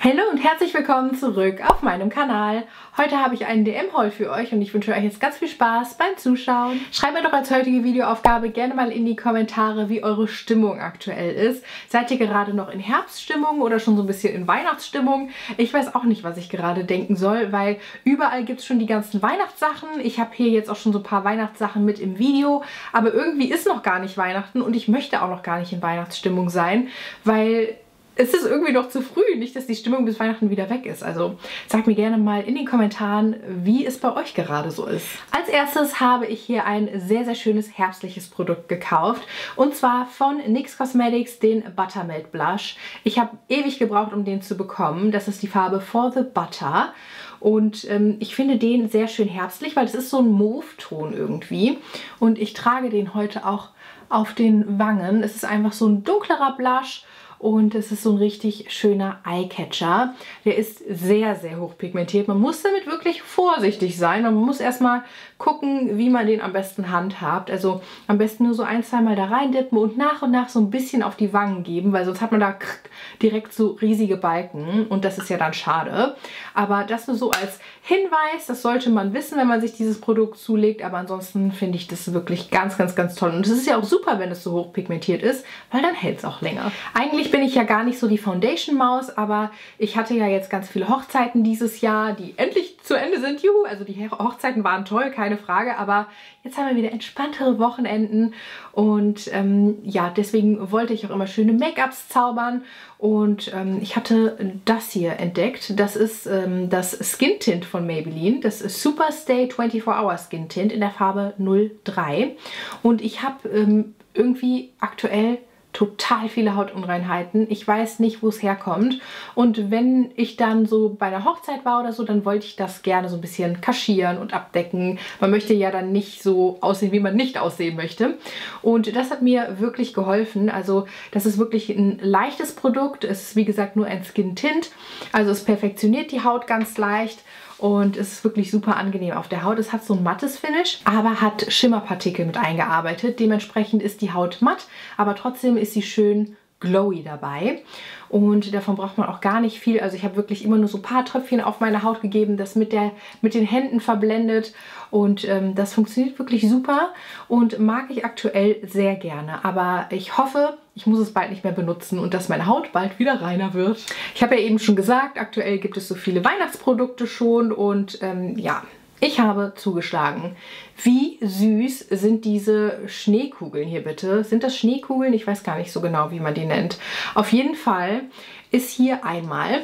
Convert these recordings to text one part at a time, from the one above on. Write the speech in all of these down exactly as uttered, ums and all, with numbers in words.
Hallo und herzlich willkommen zurück auf meinem Kanal. Heute habe ich einen D M-Haul für euch und ich wünsche euch jetzt ganz viel Spaß beim Zuschauen. Schreibt mir doch als heutige Videoaufgabe gerne mal in die Kommentare, wie eure Stimmung aktuell ist. Seid ihr gerade noch in Herbststimmung oder schon so ein bisschen in Weihnachtsstimmung? Ich weiß auch nicht, was ich gerade denken soll, weil überall gibt es schon die ganzen Weihnachtssachen. Ich habe hier jetzt auch schon so ein paar Weihnachtssachen mit im Video, aber irgendwie ist noch gar nicht Weihnachten und ich möchte auch noch gar nicht in Weihnachtsstimmung sein, weil es ist irgendwie noch zu früh, nicht, dass die Stimmung bis Weihnachten wieder weg ist. Also sagt mir gerne mal in den Kommentaren, wie es bei euch gerade so ist. Als erstes habe ich hier ein sehr, sehr schönes herbstliches Produkt gekauft. Und zwar von N Y X Cosmetics den Buttermelt Blush. Ich habe ewig gebraucht, um den zu bekommen. Das ist die Farbe For the Butter. Und ähm, ich finde den sehr schön herbstlich, weil es ist so ein Mauve-Ton irgendwie. Und ich trage den heute auch auf den Wangen. Es ist einfach so ein dunklerer Blush. Und es ist so ein richtig schöner Eyecatcher. Der ist sehr, sehr hoch pigmentiert. Man muss damit wirklich vorsichtig sein. Man muss erstmal gucken, wie man den am besten handhabt. Also am besten nur so ein, zwei Mal da rein dippen und nach und nach so ein bisschen auf die Wangen geben, weil sonst hat man da direkt so riesige Balken und das ist ja dann schade. Aber das nur so als Hinweis, das sollte man wissen, wenn man sich dieses Produkt zulegt. Aber ansonsten finde ich das wirklich ganz, ganz, ganz toll. Und es ist ja auch super, wenn es so hoch pigmentiert ist, weil dann hält es auch länger. Eigentlich bin ich ja gar nicht so die Foundation-Maus, aber ich hatte ja jetzt ganz viele Hochzeiten dieses Jahr, die endlich zu Ende sind. Juhu, also die Hochzeiten waren toll, keine Frage, aber jetzt haben wir wieder entspanntere Wochenenden und ähm, ja, deswegen wollte ich auch immer schöne Make-ups zaubern und ähm, ich hatte das hier entdeckt. Das ist ähm, das Skin Tint von Maybelline, das ist Super Stay vierundzwanzig Hour Skin Tint in der Farbe null drei und ich habe ähm, irgendwie aktuell total viele Hautunreinheiten. Ich weiß nicht, wo es herkommt. Und wenn ich dann so bei einer Hochzeit war oder so, dann wollte ich das gerne so ein bisschen kaschieren und abdecken. Man möchte ja dann nicht so aussehen, wie man nicht aussehen möchte. Und das hat mir wirklich geholfen. Also das ist wirklich ein leichtes Produkt. Es ist wie gesagt nur ein Skin Tint. Also es perfektioniert die Haut ganz leicht. Und es ist wirklich super angenehm auf der Haut. Es hat so ein mattes Finish, aber hat Schimmerpartikel mit eingearbeitet. Dementsprechend ist die Haut matt, aber trotzdem ist sie schön glowy dabei. Und davon braucht man auch gar nicht viel. Also ich habe wirklich immer nur so ein paar Tröpfchen auf meine Haut gegeben, das mit, der, mit den Händen verblendet. Und ähm, das funktioniert wirklich super und mag ich aktuell sehr gerne. Aber ich hoffe, ich muss es bald nicht mehr benutzen und dass meine Haut bald wieder reiner wird. Ich habe ja eben schon gesagt, aktuell gibt es so viele Weihnachtsprodukte schon und ähm, ja, ich habe zugeschlagen. Wie süß sind diese Schneekugeln hier bitte? Sind das Schneekugeln? Ich weiß gar nicht so genau, wie man die nennt. Auf jeden Fall ist hier einmal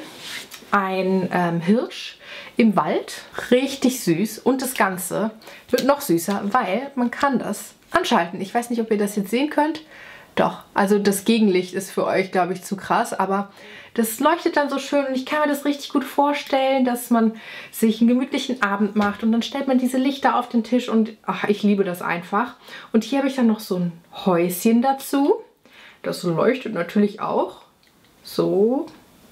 ein ähm, Hirsch im Wald. Richtig süß. Und das Ganze wird noch süßer, weil man kann das anschalten. Ich weiß nicht, ob ihr das jetzt sehen könnt. Doch, also das Gegenlicht ist für euch, glaube ich, zu krass, aber das leuchtet dann so schön und ich kann mir das richtig gut vorstellen, dass man sich einen gemütlichen Abend macht und dann stellt man diese Lichter auf den Tisch und ach, ich liebe das einfach. Und hier habe ich dann noch so ein Häuschen dazu. Das leuchtet natürlich auch. So.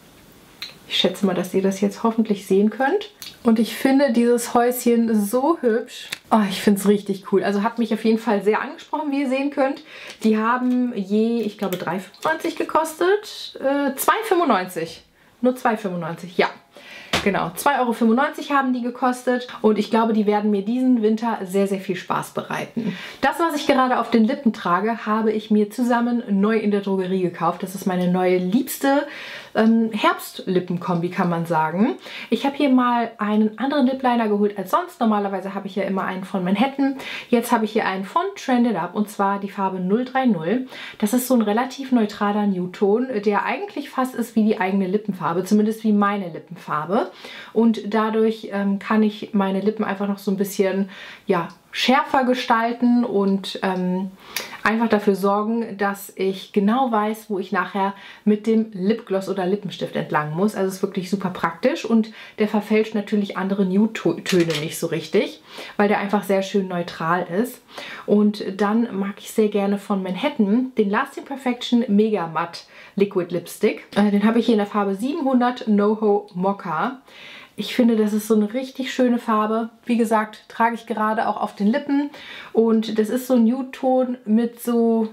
Ich schätze mal, dass ihr das jetzt hoffentlich sehen könnt. Und ich finde dieses Häuschen so hübsch. Oh, ich finde es richtig cool. Also hat mich auf jeden Fall sehr angesprochen, wie ihr sehen könnt. Die haben je, ich glaube, drei fünfundneunzig gekostet. Äh, zwei fünfundneunzig. Nur zwei fünfundneunzig, ja. Genau, zwei Euro fünfundneunzig haben die gekostet und ich glaube, die werden mir diesen Winter sehr, sehr viel Spaß bereiten. Das, was ich gerade auf den Lippen trage, habe ich mir zusammen neu in der Drogerie gekauft. Das ist meine neue liebste ähm, Herbstlippenkombi, kann man sagen. Ich habe hier mal einen anderen Lip Liner geholt als sonst. Normalerweise habe ich ja immer einen von Manhattan. Jetzt habe ich hier einen von Trended Up und zwar die Farbe null drei null. Das ist so ein relativ neutraler Nude-Ton, der eigentlich fast ist wie die eigene Lippenfarbe, zumindest wie meine Lippenfarbe. Und dadurch ähm, kann ich meine Lippen einfach noch so ein bisschen ja, schärfer gestalten und ähm, einfach dafür sorgen, dass ich genau weiß, wo ich nachher mit dem Lipgloss oder Lippenstift entlang muss. Also es ist wirklich super praktisch und der verfälscht natürlich andere Nude-Töne nicht so richtig, weil der einfach sehr schön neutral ist. Und dann mag ich sehr gerne von Manhattan den Lasting Perfection Mega Matte Liquid Lipstick. Äh, den habe ich hier in der Farbe siebenhundert NoHo Mocha. Ich finde, das ist so eine richtig schöne Farbe. Wie gesagt, trage ich gerade auch auf den Lippen. Und das ist so ein Nude-Ton mit so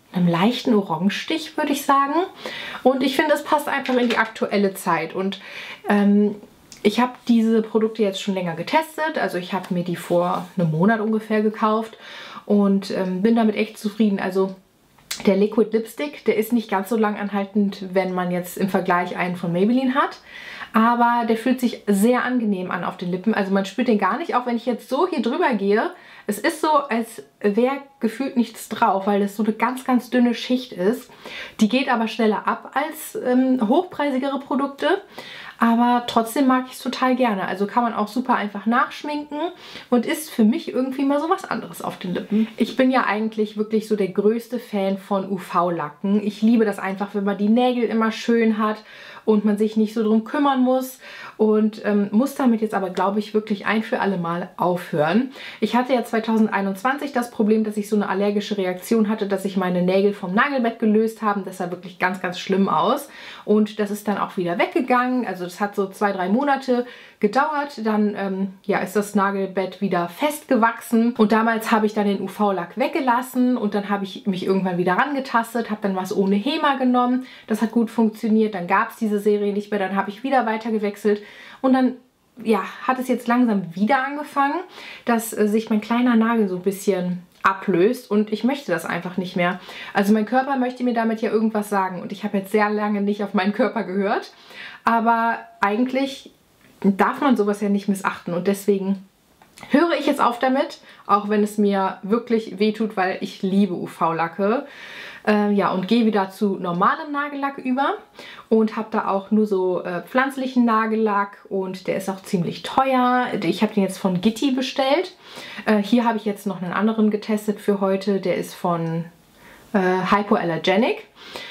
einem leichten Orangenstich, würde ich sagen. Und ich finde, es passt einfach in die aktuelle Zeit. Und ähm, ich habe diese Produkte jetzt schon länger getestet. Also ich habe mir die vor einem Monat ungefähr gekauft und ähm, bin damit echt zufrieden. Also der Liquid Lipstick, der ist nicht ganz so lang anhaltend, wenn man jetzt im Vergleich einen von Maybelline hat. Aber der fühlt sich sehr angenehm an auf den Lippen. Also man spürt den gar nicht, auch wenn ich jetzt so hier drüber gehe. Es ist so, als wäre gefühlt nichts drauf, weil das so eine ganz, ganz dünne Schicht ist. Die geht aber schneller ab als ähm, hochpreisigere Produkte. Aber trotzdem mag ich es total gerne. Also kann man auch super einfach nachschminken und ist für mich irgendwie mal so was anderes auf den Lippen. Ich bin ja eigentlich wirklich so der größte Fan von U V-Lacken. Ich liebe das einfach, wenn man die Nägel immer schön hat und man sich nicht so drum kümmern muss. Und ähm, muss damit jetzt aber, glaube ich, wirklich ein für alle Mal aufhören. Ich hatte ja zweitausendeinundzwanzig das Problem, dass ich so eine allergische Reaktion hatte, dass sich meine Nägel vom Nagelbett gelöst haben. Das sah wirklich ganz, ganz schlimm aus. Und das ist dann auch wieder weggegangen. Also das hat so zwei, drei Monate gedauert. Dann ähm, ja, ist das Nagelbett wieder festgewachsen. Und damals habe ich dann den U V-Lack weggelassen. Und dann habe ich mich irgendwann wieder rangetastet, habe dann was ohne HEMA genommen. Das hat gut funktioniert. Dann gab es diese Serie nicht mehr. Dann habe ich wieder weiter gewechselt. Und dann ja, hat es jetzt langsam wieder angefangen, dass äh, sich mein kleiner Nagel so ein bisschen ablöst und ich möchte das einfach nicht mehr. Also mein Körper möchte mir damit ja irgendwas sagen und ich habe jetzt sehr lange nicht auf meinen Körper gehört, aber eigentlich darf man sowas ja nicht missachten und deswegen höre ich jetzt auf damit, auch wenn es mir wirklich wehtut, weil ich liebe U V-Lacke. Äh, ja, und gehe wieder zu normalem Nagellack über und habe da auch nur so äh, pflanzlichen Nagellack und der ist auch ziemlich teuer. Ich habe den jetzt von Gitti bestellt. Äh, hier habe ich jetzt noch einen anderen getestet für heute, der ist von äh, Hypoallergenic.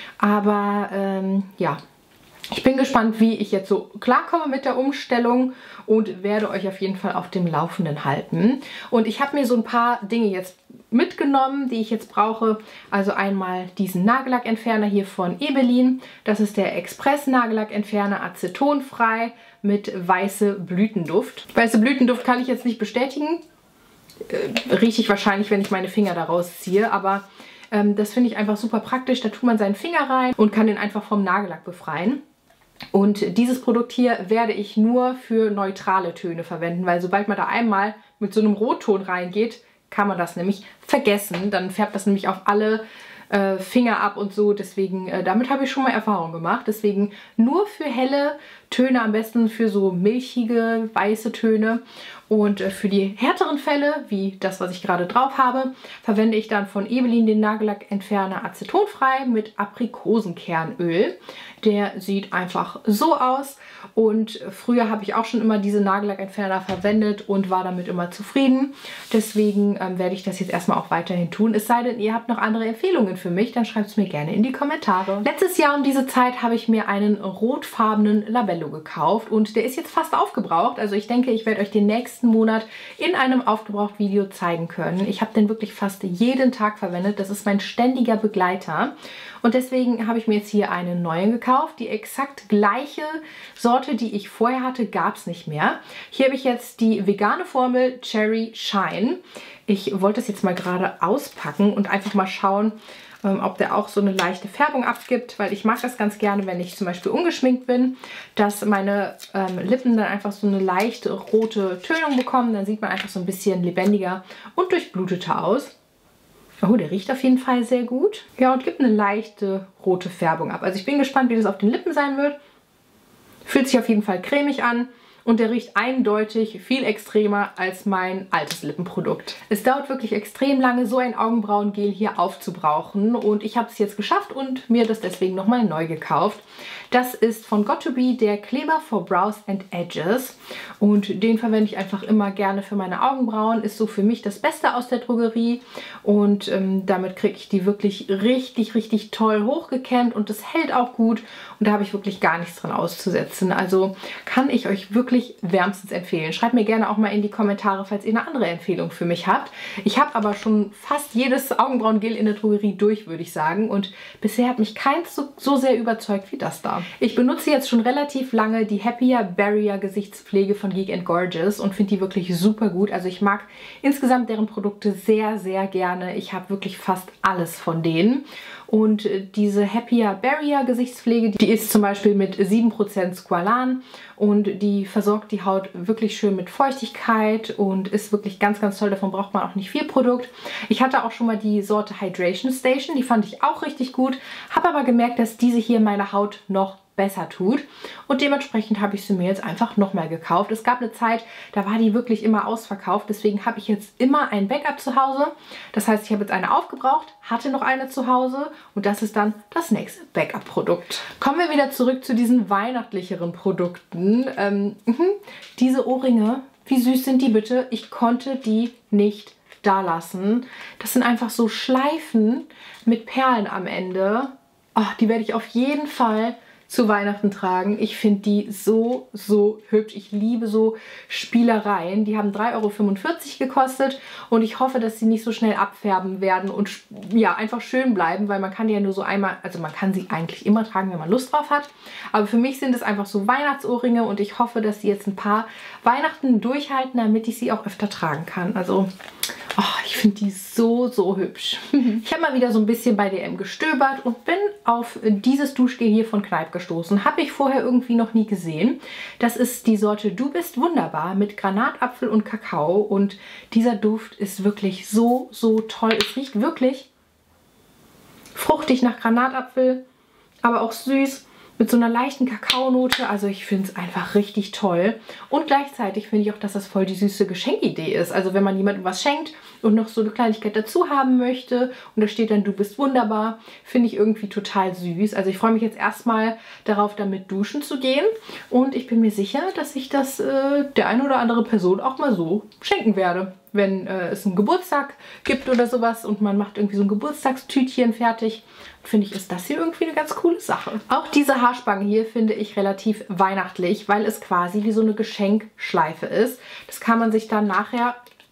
Aber ähm, ja, ich bin gespannt, wie ich jetzt so klarkomme mit der Umstellung und werde euch auf jeden Fall auf dem Laufenden halten. Und ich habe mir so ein paar Dinge jetzt mitgenommen, die ich jetzt brauche. Also einmal diesen Nagellackentferner hier von Ebelin. Das ist der Express Nagellackentferner acetonfrei mit weiße Blütenduft. Weiße Blütenduft kann ich jetzt nicht bestätigen. Äh, rieche ich wahrscheinlich, wenn ich meine Finger daraus ziehe, aber ähm, das finde ich einfach super praktisch. Da tut man seinen Finger rein und kann den einfach vom Nagellack befreien. Und dieses Produkt hier werde ich nur für neutrale Töne verwenden, weil sobald man da einmal mit so einem Rotton reingeht, kann man das nämlich vergessen. Dann färbt das nämlich auf alle äh, Finger ab und so. Deswegen, äh, damit habe ich schon mal Erfahrung gemacht. Deswegen nur für helle Töne, am besten für so milchige, weiße Töne. Und äh, für die härteren Fälle, wie das, was ich gerade drauf habe, verwende ich dann von Ebelin den Nagellackentferner acetonfrei mit Aprikosenkernöl. Der sieht einfach so aus. Und früher habe ich auch schon immer diese Nagellackentferner verwendet und war damit immer zufrieden. Deswegen ähm, werde ich das jetzt erstmal auch weiterhin tun. Es sei denn, ihr habt noch andere Empfehlungen für mich, dann schreibt es mir gerne in die Kommentare. Letztes Jahr um diese Zeit habe ich mir einen rotfarbenen Labello gekauft und der ist jetzt fast aufgebraucht. Also ich denke, ich werde euch den nächsten Monat in einem Aufgebraucht-Video zeigen können. Ich habe den wirklich fast jeden Tag verwendet. Das ist mein ständiger Begleiter. Und deswegen habe ich mir jetzt hier einen neuen gekauft. Die exakt gleiche Sorte, die ich vorher hatte, gab es nicht mehr. Hier habe ich jetzt die vegane Formel Cherry Shine. Ich wollte das jetzt mal gerade auspacken und einfach mal schauen, ähm, ob der auch so eine leichte Färbung abgibt, weil ich mag das ganz gerne, wenn ich zum Beispiel ungeschminkt bin, dass meine ähm, Lippen dann einfach so eine leichte rote Tönung bekommen. Dann sieht man einfach so ein bisschen lebendiger und durchbluteter aus. Oh, der riecht auf jeden Fall sehr gut. Ja, und gibt eine leichte rote Färbung ab. Also ich bin gespannt, wie das auf den Lippen sein wird. Fühlt sich auf jeden Fall cremig an. Und der riecht eindeutig viel extremer als mein altes Lippenprodukt. Es dauert wirklich extrem lange, so ein Augenbrauengel hier aufzubrauchen. Und ich habe es jetzt geschafft und mir das deswegen nochmal neu gekauft. Das ist von got to be der Kleber for Brows and Edges. Und den verwende ich einfach immer gerne für meine Augenbrauen. Ist so für mich das Beste aus der Drogerie. Und ähm, damit kriege ich die wirklich richtig, richtig toll hochgekämmt. Und das hält auch gut. Und da habe ich wirklich gar nichts dran auszusetzen. Also kann ich euch wirklich wirklich wärmstens empfehlen. Schreibt mir gerne auch mal in die Kommentare, falls ihr eine andere Empfehlung für mich habt. Ich habe aber schon fast jedes Augenbrauengel in der Drogerie durch, würde ich sagen. Und bisher hat mich keins so, so sehr überzeugt wie das da. Ich benutze jetzt schon relativ lange die Happier Barrier Gesichtspflege von Geek and Gorgeous und finde die wirklich super gut. Also ich mag insgesamt deren Produkte sehr, sehr gerne. Ich habe wirklich fast alles von denen. Und diese Happier Barrier Gesichtspflege, die ist zum Beispiel mit sieben Prozent Squalan und die versorgt die Haut wirklich schön mit Feuchtigkeit und ist wirklich ganz, ganz toll. Davon braucht man auch nicht viel Produkt. Ich hatte auch schon mal die Sorte Hydration Station, die fand ich auch richtig gut, habe aber gemerkt, dass diese hier meine Haut noch besser tut und dementsprechend habe ich sie mir jetzt einfach nochmal gekauft. Es gab eine Zeit, da war die wirklich immer ausverkauft, deswegen habe ich jetzt immer ein Backup zu Hause. Das heißt, ich habe jetzt eine aufgebraucht, hatte noch eine zu Hause und das ist dann das nächste Backup-Produkt. Kommen wir wieder zurück zu diesen weihnachtlicheren Produkten. Ähm, diese Ohrringe, wie süß sind die bitte? Ich konnte die nicht da lassen. Das sind einfach so Schleifen mit Perlen am Ende. Oh, die werde ich auf jeden Fall zu Weihnachten tragen. Ich finde die so, so hübsch. Ich liebe so Spielereien. Die haben drei Euro fünfundvierzig gekostet und ich hoffe, dass sie nicht so schnell abfärben werden und ja, einfach schön bleiben, weil man kann die ja nur so einmal, also man kann sie eigentlich immer tragen, wenn man Lust drauf hat. Aber für mich sind es einfach so Weihnachtsohrringe und ich hoffe, dass sie jetzt ein paar Weihnachten durchhalten, damit ich sie auch öfter tragen kann. Also oh, ich finde die so, so hübsch. Ich habe mal wieder so ein bisschen bei D M gestöbert und bin auf dieses Duschgel hier von Kneipp gestoßen. Habe ich vorher irgendwie noch nie gesehen. Das ist die Sorte Du bist wunderbar mit Granatapfel und Kakao und dieser Duft ist wirklich so, so toll. Es riecht wirklich fruchtig nach Granatapfel, aber auch süß. Mit so einer leichten Kakaonote, also ich finde es einfach richtig toll. Und gleichzeitig finde ich auch, dass das voll die süße Geschenkidee ist. Also wenn man jemandem was schenkt und noch so eine Kleinigkeit dazu haben möchte und da steht dann, du bist wunderbar, finde ich irgendwie total süß. Also ich freue mich jetzt erstmal darauf, damit duschen zu gehen. Und ich bin mir sicher, dass ich das äh, der eine oder andere Person auch mal so schenken werde. Wenn äh, es einen Geburtstag gibt oder sowas und man macht irgendwie so ein Geburtstagstütchen fertig, finde ich, ist das hier irgendwie eine ganz coole Sache. Auch diese Haarspange hier finde ich relativ weihnachtlich, weil es quasi wie so eine Geschenkschleife ist. Das kann man sich dann nachher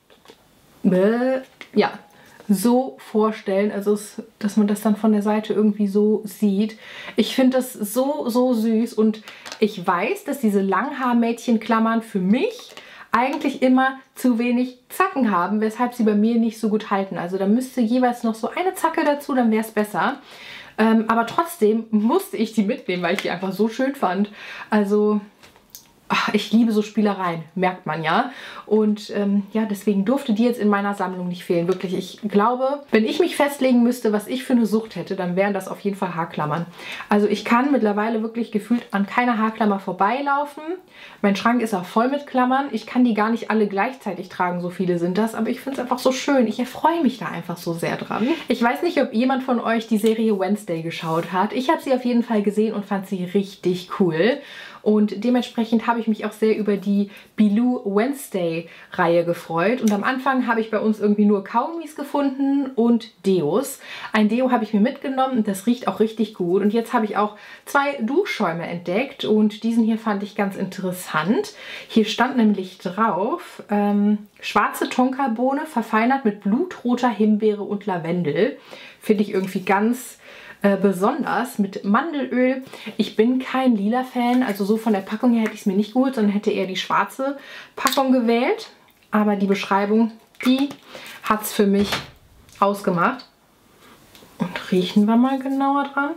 äh, ja, so vorstellen, also es, dass man das dann von der Seite irgendwie so sieht. Ich finde das so, so süß und ich weiß, dass diese Langhaar-Mädchen-Klammern für mich eigentlich immer zu wenig Zacken haben, weshalb sie bei mir nicht so gut halten. Also da müsste jeweils noch so eine Zacke dazu, dann wäre es besser. Ähm, aber trotzdem musste ich die mitnehmen, weil ich die einfach so schön fand. Also ach, ich liebe so Spielereien, merkt man ja. Und ähm, ja, deswegen durfte die jetzt in meiner Sammlung nicht fehlen. Wirklich, ich glaube, wenn ich mich festlegen müsste, was ich für eine Sucht hätte, dann wären das auf jeden Fall Haarklammern. Also ich kann mittlerweile wirklich gefühlt an keiner Haarklammer vorbeilaufen. Mein Schrank ist auch voll mit Klammern. Ich kann die gar nicht alle gleichzeitig tragen, so viele sind das. Aber ich finde es einfach so schön. Ich erfreue mich da einfach so sehr dran. Ich weiß nicht, ob jemand von euch die Serie Wednesday geschaut hat. Ich habe sie auf jeden Fall gesehen und fand sie richtig cool. Und dementsprechend habe ich mich auch sehr über die Bilou Wednesday Reihe gefreut. Und am Anfang habe ich bei uns irgendwie nur Kaugummis gefunden und Deos. Ein Deo habe ich mir mitgenommen und das riecht auch richtig gut. Und jetzt habe ich auch zwei Duschschäume entdeckt und diesen hier fand ich ganz interessant. Hier stand nämlich drauf, ähm, schwarze Tonkabohne verfeinert mit blutroter Himbeere und Lavendel. Finde ich irgendwie ganz besonders mit Mandelöl. Ich bin kein lila Fan, also so von der Packung her hätte ich es mir nicht geholt, sondern hätte eher die schwarze Packung gewählt. Aber die Beschreibung, die hat es für mich ausgemacht. Und riechen wir mal genauer dran.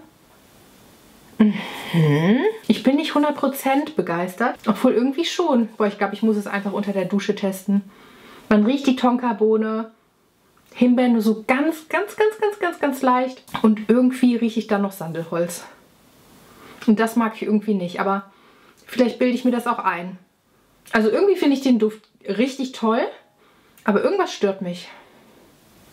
Mhm. Ich bin nicht hundert Prozent begeistert, obwohl irgendwie schon. Boah, ich glaube, ich muss es einfach unter der Dusche testen. Man riecht die Tonkabohne, Himbeeren nur so ganz, ganz, ganz, ganz, ganz, ganz leicht. Und irgendwie rieche ich dann noch Sandelholz. Und das mag ich irgendwie nicht. Aber vielleicht bilde ich mir das auch ein. Also irgendwie finde ich den Duft richtig toll. Aber irgendwas stört mich.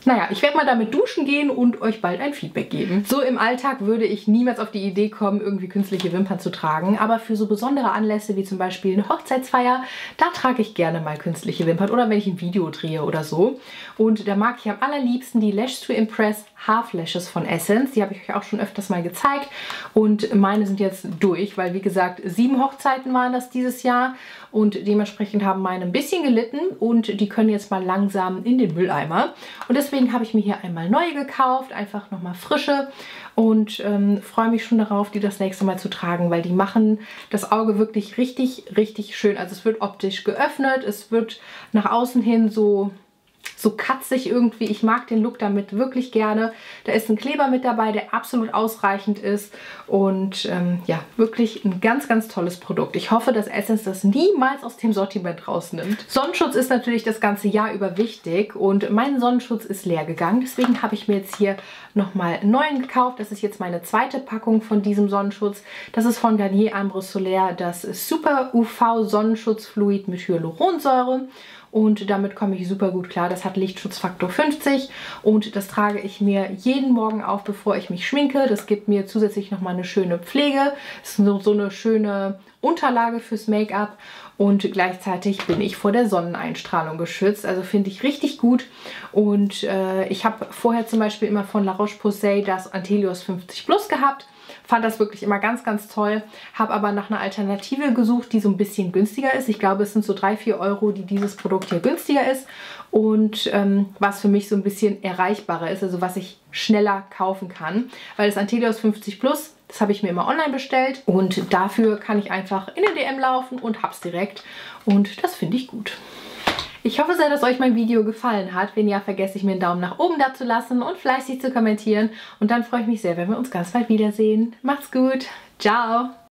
Naja, ich werde mal damit duschen gehen und euch bald ein Feedback geben. So im Alltag würde ich niemals auf die Idee kommen, irgendwie künstliche Wimpern zu tragen. Aber für so besondere Anlässe wie zum Beispiel eine Hochzeitsfeier, da trage ich gerne mal künstliche Wimpern. Oder wenn ich ein Video drehe oder so. Und da mag ich am allerliebsten die Lash to Impress Half Lashes von Essence. Die habe ich euch auch schon öfters mal gezeigt. Und meine sind jetzt durch, weil wie gesagt, sieben Hochzeiten waren das dieses Jahr. Und dementsprechend haben meine ein bisschen gelitten. Und die können jetzt mal langsam in den Mülleimer. Und deswegen habe ich mir hier einmal neue gekauft. Einfach nochmal frische. Und ähm, freue mich schon darauf, die das nächste Mal zu tragen. Weil die machen das Auge wirklich richtig, richtig schön. Also es wird optisch geöffnet. Es wird nach außen hin so... so katzig irgendwie. Ich mag den Look damit wirklich gerne. Da ist ein Kleber mit dabei, der absolut ausreichend ist. Und ähm, ja, wirklich ein ganz, ganz tolles Produkt. Ich hoffe, dass Essence das niemals aus dem Sortiment rausnimmt. Sonnenschutz ist natürlich das ganze Jahr über wichtig. Und mein Sonnenschutz ist leer gegangen. Deswegen habe ich mir jetzt hier nochmal einen neuen gekauft. Das ist jetzt meine zweite Packung von diesem Sonnenschutz. Das ist von Garnier Ambre Solaire das Super U V Sonnenschutzfluid mit Hyaluronsäure. Und damit komme ich super gut klar. Das hat Lichtschutzfaktor fünfzig und das trage ich mir jeden Morgen auf, bevor ich mich schminke. Das gibt mir zusätzlich nochmal eine schöne Pflege. Das ist so, so eine schöne Unterlage fürs Make-up und gleichzeitig bin ich vor der Sonneneinstrahlung geschützt. Also finde ich richtig gut. Und äh, ich habe vorher zum Beispiel immer von La Roche-Posay das Antelios fünfzig Plus gehabt. Fand das wirklich immer ganz, ganz toll. Habe aber nach einer Alternative gesucht, die so ein bisschen günstiger ist. Ich glaube, es sind so drei, vier Euro, die dieses Produkt hier günstiger ist. Und ähm, was für mich so ein bisschen erreichbarer ist, also was ich schneller kaufen kann. Weil das Antelios fünfzig Plus, das habe ich mir immer online bestellt. Und dafür kann ich einfach in den D M laufen und hab's direkt. Und das finde ich gut. Ich hoffe sehr, dass euch mein Video gefallen hat. Wenn ja, vergesse ich mir einen Daumen nach oben da zu lassen und fleißig zu kommentieren. Und dann freue ich mich sehr, wenn wir uns ganz bald wiedersehen. Macht's gut. Ciao.